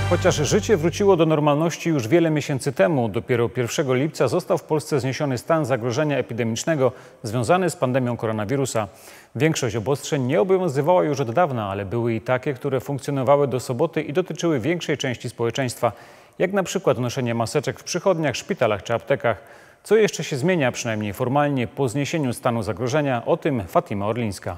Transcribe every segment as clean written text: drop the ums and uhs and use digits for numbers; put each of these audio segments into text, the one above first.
Chociaż życie wróciło do normalności już wiele miesięcy temu, dopiero 1 lipca został w Polsce zniesiony stan zagrożenia epidemicznego związany z pandemią koronawirusa. Większość obostrzeń nie obowiązywała już od dawna, ale były i takie, które funkcjonowały do soboty i dotyczyły większej części społeczeństwa, jak na przykład noszenie maseczek w przychodniach, szpitalach czy aptekach. Co jeszcze się zmienia, przynajmniej formalnie, po zniesieniu stanu zagrożenia? O tym Fatima Orlińska.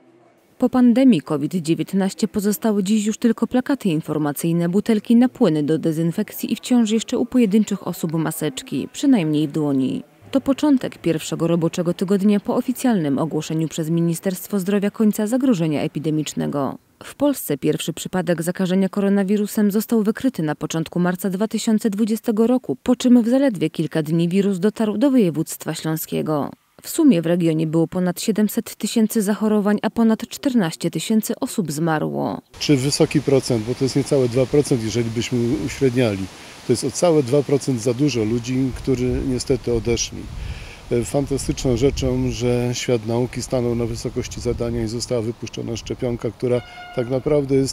Po pandemii COVID-19 pozostały dziś już tylko plakaty informacyjne, butelki na płyny do dezynfekcji i wciąż jeszcze u pojedynczych osób maseczki, przynajmniej w dłoni. To początek pierwszego roboczego tygodnia po oficjalnym ogłoszeniu przez Ministerstwo Zdrowia końca zagrożenia epidemicznego. W Polsce pierwszy przypadek zakażenia koronawirusem został wykryty na początku marca 2020 roku, po czym w zaledwie kilka dni wirus dotarł do województwa śląskiego. W sumie w regionie było ponad 700 000 zachorowań, a ponad 14 000 osób zmarło. Czy wysoki procent, bo to jest niecałe 2%, jeżeli byśmy uśredniali. To jest o całe 2% za dużo ludzi, którzy niestety odeszli. Fantastyczną rzeczą, że świat nauki stanął na wysokości zadania i została wypuszczona szczepionka, która tak naprawdę jest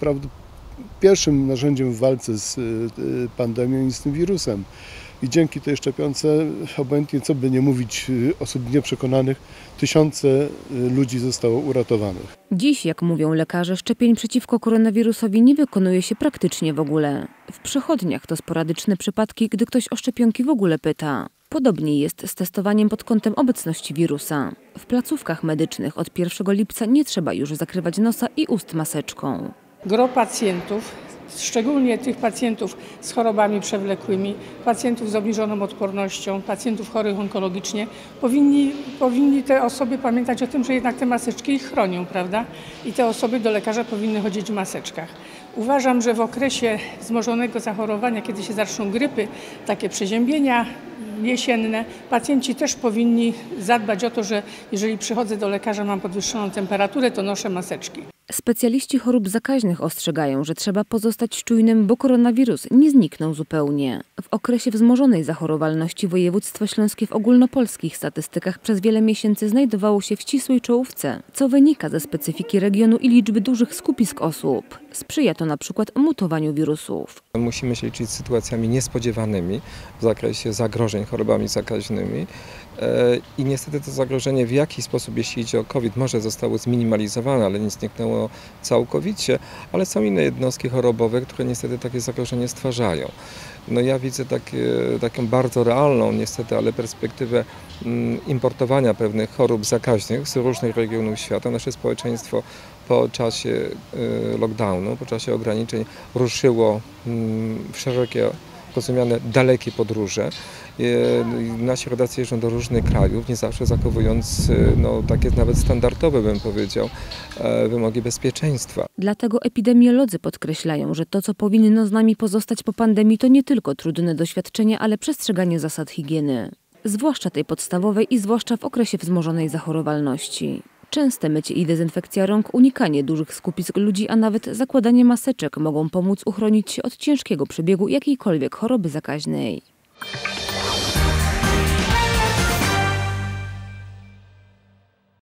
pierwszym narzędziem w walce z pandemią i z tym wirusem. I dzięki tej szczepionce, obojętnie co by nie mówić osób nieprzekonanych, tysiące ludzi zostało uratowanych. Dziś, jak mówią lekarze, szczepień przeciwko koronawirusowi nie wykonuje się praktycznie w ogóle. W przychodniach to sporadyczne przypadki, gdy ktoś o szczepionki w ogóle pyta. Podobnie jest z testowaniem pod kątem obecności wirusa. W placówkach medycznych od 1 lipca nie trzeba już zakrywać nosa i ust maseczką. Gro pacjentów, szczególnie tych pacjentów z chorobami przewlekłymi, pacjentów z obniżoną odpornością, pacjentów chorych onkologicznie, powinni te osoby pamiętać o tym, że jednak te maseczki ich chronią, prawda? I te osoby do lekarza powinny chodzić w maseczkach. Uważam, że w okresie wzmożonego zachorowania, kiedy się zaczną grypy, takie przeziębienia jesienne, pacjenci też powinni zadbać o to, że jeżeli przychodzę do lekarza, mam podwyższoną temperaturę, to noszę maseczki. Specjaliści chorób zakaźnych ostrzegają, że trzeba pozostać czujnym, bo koronawirus nie zniknął zupełnie. W okresie wzmożonej zachorowalności województwo śląskie w ogólnopolskich statystykach przez wiele miesięcy znajdowało się w ścisłej czołówce, co wynika ze specyfiki regionu i liczby dużych skupisk osób. Sprzyja to na przykład mutowaniu wirusów. Musimy się liczyć z sytuacjami niespodziewanymi w zakresie zagrożeń chorobami zakaźnymi. I niestety to zagrożenie w jakiś sposób, jeśli idzie o COVID, może zostało zminimalizowane, ale nie zniknęło całkowicie, ale są inne jednostki chorobowe, które niestety takie zagrożenie stwarzają. No ja widzę taką bardzo realną niestety, ale perspektywę importowania pewnych chorób zakaźnych z różnych regionów świata. Nasze społeczeństwo po czasie lockdownu, po czasie ograniczeń ruszyło w szerokie rozumiane dalekie podróże. Nasi rodacy jeżdżą do różnych krajów, nie zawsze zachowując takie nawet standardowe, bym powiedział, wymogi bezpieczeństwa. Dlatego epidemiolodzy podkreślają, że to, co powinno z nami pozostać po pandemii, to nie tylko trudne doświadczenie, ale przestrzeganie zasad higieny. Zwłaszcza tej podstawowej i zwłaszcza w okresie wzmożonej zachorowalności. Częste mycie i dezynfekcja rąk, unikanie dużych skupisk ludzi, a nawet zakładanie maseczek mogą pomóc uchronić się od ciężkiego przebiegu jakiejkolwiek choroby zakaźnej.